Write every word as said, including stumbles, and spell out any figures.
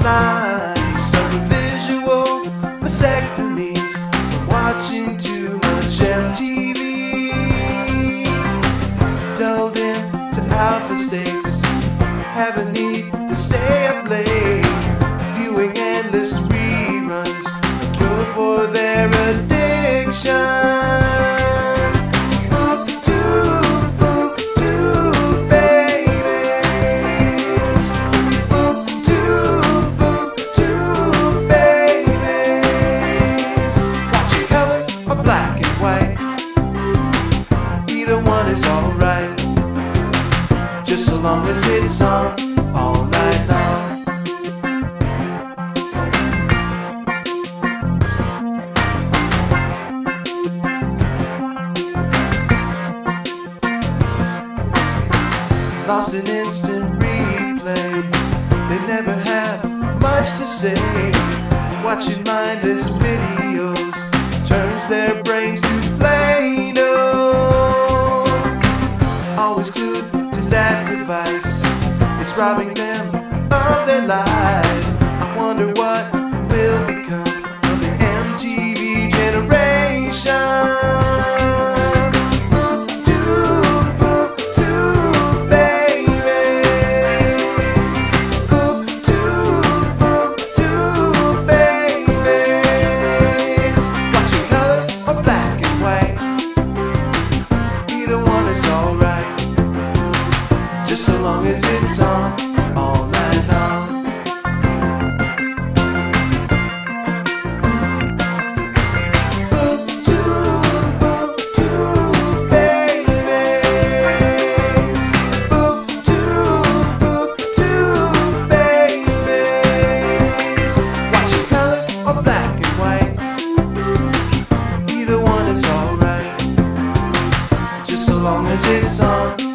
lines, some visual vasectomies from watching too much M T V. Delved into alpha states, have a need to stay up late, viewing endless reruns, a cure for their addiction. Black and white, either one is alright, just so long as it's on all night long. Lost in instant replay, they never have much to say. Watching mindless videos turns their brains to Play-Doh. Always glued to that device, it's robbing them of their life. I wonder what will become of the M T V generation. Just so long as it's on all night long. Boob to boob to babies. Boob to boob to babies. Watching color or black and white, either one is alright, just so long as it's on